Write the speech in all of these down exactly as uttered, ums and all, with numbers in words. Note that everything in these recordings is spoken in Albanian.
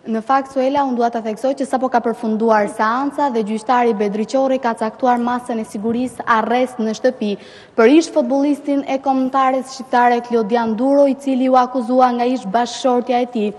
Në fakt, Suela, unë dua të theksoj që sapo ka përfunduar seanca dhe gjyqtari Bedri Qorri ka caktuar masën e sigurisë arrest në shtëpi për ish futbollistin e kombëtares shqiptare Klodian Duro, i cili u akuzua nga ish bashkëshortja e tij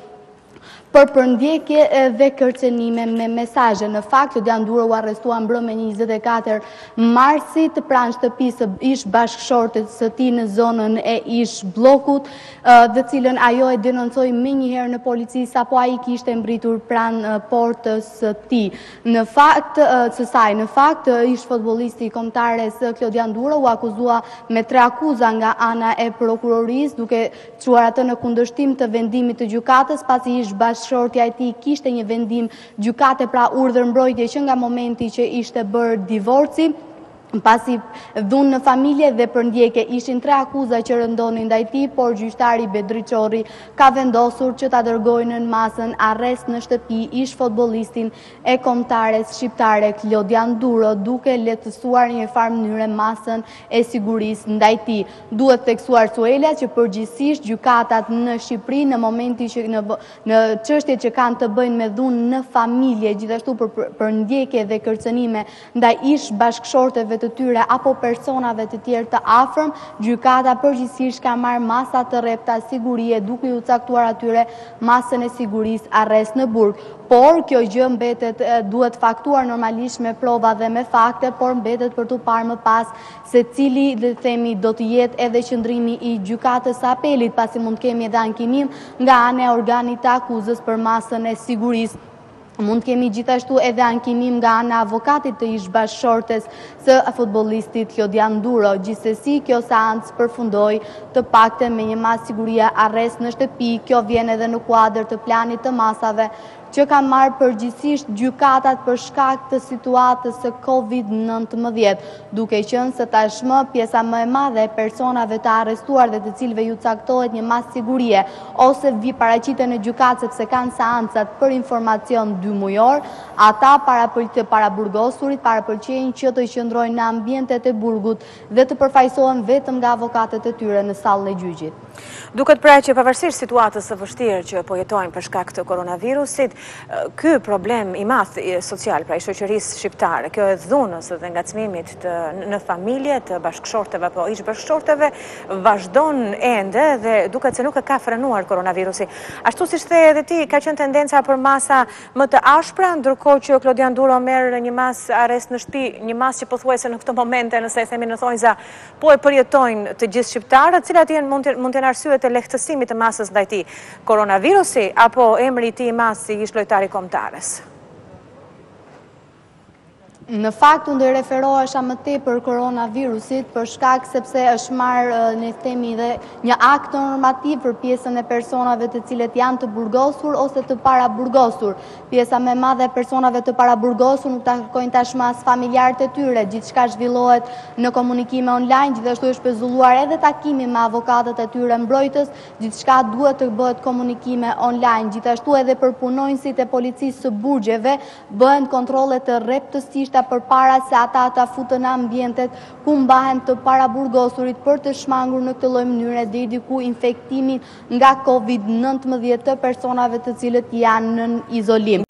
për përndjekje dhe kërcenime me mesazhe. Në fakt, Klodian Duro u arrestua mbrëmjen e njëzet e katër marsit pranë shtëpisë ish bashkëshortes së tij në zonën e ish bllokut, dhe cilën ajo e denoncoi menjëherë në polici sapo ai kishte mbritur pranë portës së tij. Në fakt, së saj, në fakt, ish futbollisti kombëtares Klodian Duro u akuzua me tre akuza nga ana e prokurorisë, duke çuar atë në kundërshtim të vendimit të gjykatës, pasi ish bashkëshortja e tij kishte një vendim gjykate, pra urdhër mbrojtje që nga momenti që ishte bërë divorci, pasi dhunë në familje dhe përndjekje. Ishin tre akuza që rëndonin ndaj tij, por gjyqtari Bedri Qorri ka vendosur që ta dërgojnë në masën arrest në shtëpi ish futbollistin e kombëtares shqiptare Klodian Duro, duke lehtësuar në një farë mënyrë masën e sigurisë ndaj tij. Duhet theksuar, Suela, që përgjithsisht gjykatat në Shqipëri në momenti që në, në çështjet që kanë të bëjnë me dhunë në familje, gjithashtu për përndjekje dhe kërcënime ndaj ish bashkëshorteve të tyre apo personave të tjerë të afërm, gjykata përgjithsisht ka marrë masa të rrepta sigurie, duke u caktuar atyre masën e sigurisë arrest në burg. Por kjo gjë mbetet, duhet faktuar normalisht me prova dhe me fakte, por mbetet për të parë më pas se cili, dhe themi, do të jetë edhe qëndrimi i gjykatës së apelit, pasi mund kemi edhe ankinim nga ana e organit të akuzës për masën e sigurisë. Mund kemi gjithashtu edhe ankinim nga ana avokatit të ish bashkëshortes së futbollistit Klodian Duro. Gjithsesi, kjo seancë përfundoi të paktën me një masë sigurie arrest në shtëpi. Kjo vjen edhe në kuadër të planit të masave që kanë marrë përgjithsisht gjykatat për shkak të situatës së kovid nëntëmbëdhjetë, duke qenë se tashmë pjesa më e madhe e personave të arrestuar dhe të cilëve ju caktohet një masë sigurie ose vi paraqiten në gjykatë sepse kanë seancat për informacion dy mujor, ata para të paraburgosurit parapëlqejnë që të qëndrojnë në ambientet e burgut dhe të përfaqësohen vetëm nga avokatët e tyre në sallën e gjyqit. Duket pra që pavarësisht situatës së vështirë që po jetojmë për shkak të koronavirusit, ky problem i madh social pra i shoqërisë shqiptare, kjo e dhunës dhe ngacmimit të, në familje të bashkëshorteve apo ish bashkëshorteve, vazhdon ende dhe duket se nuk e ka frenuar koronavirusi. Ashtu siç the edhe ti, ka qenë tendenca për masa më të ashpra, ndërkohë që Klodian Duro merr një masë arrest në shtëpi, një masë që pothuajse në këto momente, nëse e themi në thonjza, po e përjetojnë të gjithë shqiptarët, cilat janë mund të mund të jenë arsyet e lehtësimit të masës ndaj tij, koronavirusi apo emri i tij i masë si ish lojtari kombëtares? Në fakt, unë dhe referohesha më tepër koronavirusit për shkak sepse është marrë në themi dhe një akt normativ për pjesën e personave të cilët janë të burgosur ose të paraburgosur. Pjesa më e madhe e personave të paraburgosur nuk takojnë tashmë as familjarët e tyre, gjithçka zhvillohet në komunikime online, gjithashtu është pezulluar edhe takimi me avokatët e tyre mbrojtës, gjithçka duhet të bëhet komunikime online. Gjithashtu edhe për punonjësit e policisë së burgjeve bëhen kontrolle të rreptësisht për para se ata ta futën në ambientet ku mbahen të paraburgosurit për të shmangur në këtë lloj mënyre deri diku infektimin nga kovid nëntëmbëdhjetë të personave të cilët janë në izolim.